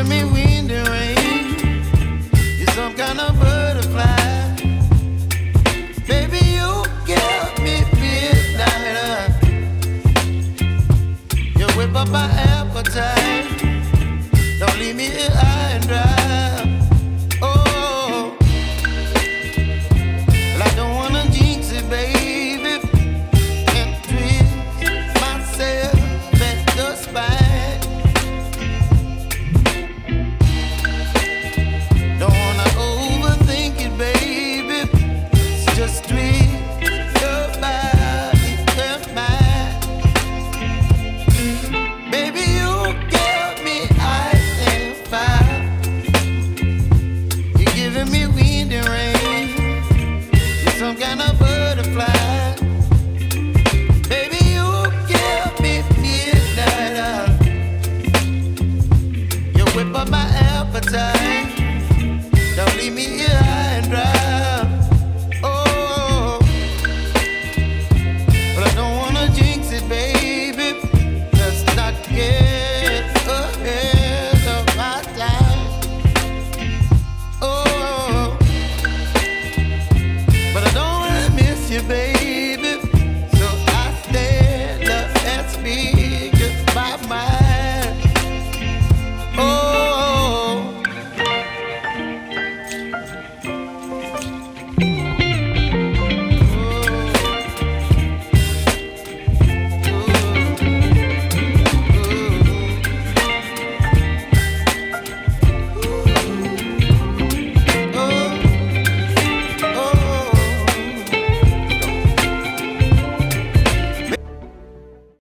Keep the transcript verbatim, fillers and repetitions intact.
giving me wind and rain. You're some kind of butterfly. Baby, you give me midnight. You whip up my appetite. Don't leave me here high and dry. Oh, well, I don't wanna jinx it, baby, and twist myself at the spine. Don't wanna overthink it, baby. It's just twist your body and mine. Baby, you give me ice and fire. You're giving me wind and rain. You're some kind of butterfly. Baby, you give me midnight. You whip up my appetite. Don't leave me here